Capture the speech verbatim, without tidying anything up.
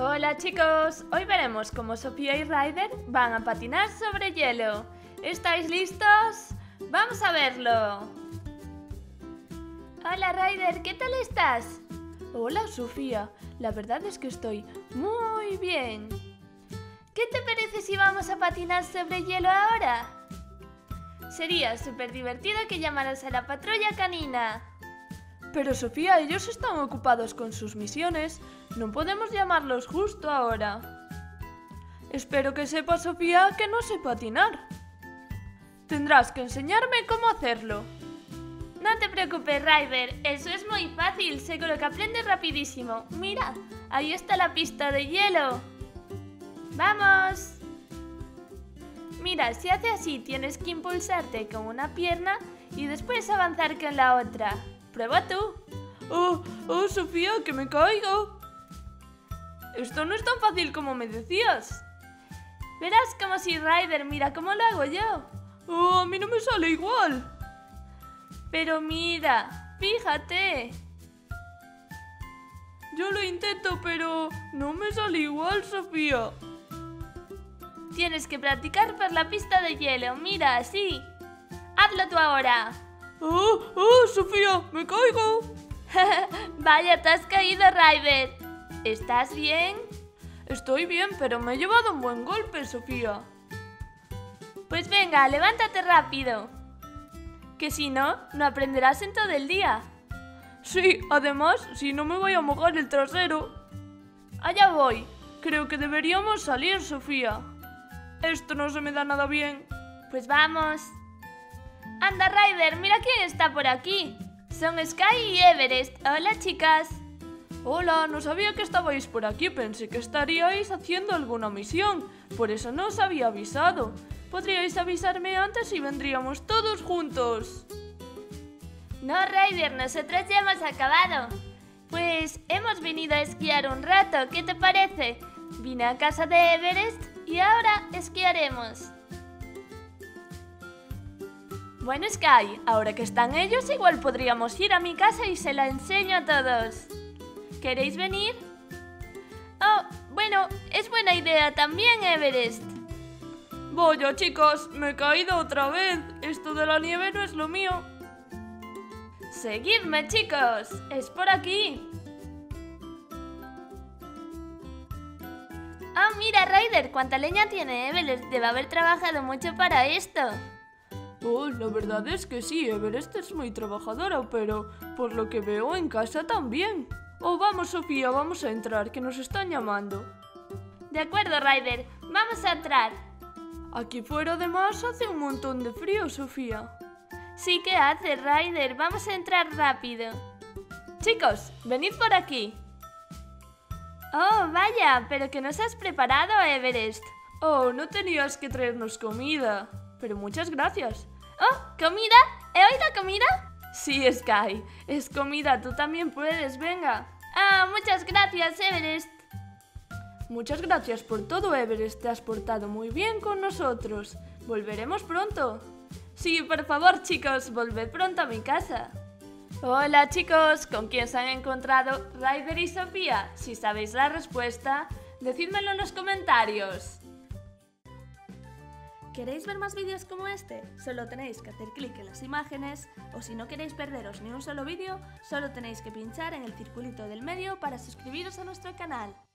Hola chicos, hoy veremos cómo Sofía y Ryder van a patinar sobre hielo. ¿Estáis listos? ¡Vamos a verlo! Hola Ryder, ¿qué tal estás? Hola Sofía, la verdad es que estoy muy bien. ¿Qué te parece si vamos a patinar sobre hielo ahora? Sería súper divertido que llamaras a la patrulla canina. Pero Sofía, ellos están ocupados con sus misiones. No podemos llamarlos justo ahora. Espero que sepa Sofía que no sé patinar. Tendrás que enseñarme cómo hacerlo. No te preocupes, Ryder. Eso es muy fácil. Seguro que aprendes rapidísimo. Mira, ahí está la pista de hielo. ¡Vamos! Mira, si hace así tienes que impulsarte con una pierna y después avanzar con la otra. ¡Prueba tú! ¡Oh, oh, Sofía, que me caigo! Esto no es tan fácil como me decías. Verás como si Ryder, mira cómo lo hago yo. ¡Oh, a mí no me sale igual! Pero mira, fíjate. Yo lo intento, pero no me sale igual, Sofía. Tienes que practicar por la pista de hielo, mira, así. ¡Hazlo tú ahora! ¡Oh, oh, Sofía, me caigo! Vaya, te has caído, Ryder. ¿Estás bien? Estoy bien, pero me he llevado un buen golpe, Sofía. Pues venga, levántate rápido. Que si no, no aprenderás en todo el día. Sí, además, si no me voy a mojar el trasero. Allá voy. Creo que deberíamos salir, Sofía. Esto no se me da nada bien. Pues vamos. Anda, Ryder, mira quién está por aquí. Son Sky y Everest. Hola, chicas. Hola, no sabía que estabais por aquí. Pensé que estaríais haciendo alguna misión. Por eso no os había avisado. Podríais avisarme antes y vendríamos todos juntos. No, Ryder, nosotros ya hemos acabado. Pues hemos venido a esquiar un rato. ¿Qué te parece? Vine a casa de Everest y ahora esquiaremos. Bueno, Sky, ahora que están ellos, igual podríamos ir a mi casa y se la enseño a todos. ¿Queréis venir? Oh, bueno, es buena idea también, Everest. Vaya, chicos, me he caído otra vez. Esto de la nieve no es lo mío. Seguidme, chicos, es por aquí. Ah, oh, mira, Ryder, cuánta leña tiene Everest. Debe haber trabajado mucho para esto. Oh, la verdad es que sí, Everest es muy trabajadora, pero por lo que veo en casa también. Oh, vamos, Sofía, vamos a entrar, que nos están llamando. De acuerdo, Ryder, vamos a entrar. Aquí fuera además hace un montón de frío, Sofía. Sí que hace, Ryder, vamos a entrar rápido. Chicos, venid por aquí. Oh, vaya, pero que nos has preparado, Everest. Oh, no tenías que traernos comida, pero muchas gracias. Oh, ¿comida? ¿He oído comida? Sí, Sky, es comida, tú también puedes, venga. Ah, muchas gracias, Everest. Muchas gracias por todo, Everest, te has portado muy bien con nosotros. Volveremos pronto. Sí, por favor, chicos, volved pronto a mi casa. Hola, chicos, ¿con quién se han encontrado Ryder y Sofía? Si sabéis la respuesta, decídmelo en los comentarios. ¿Queréis ver más vídeos como este? Solo tenéis que hacer clic en las imágenes, o si no queréis perderos ni un solo vídeo, solo tenéis que pinchar en el circulito del medio para suscribiros a nuestro canal.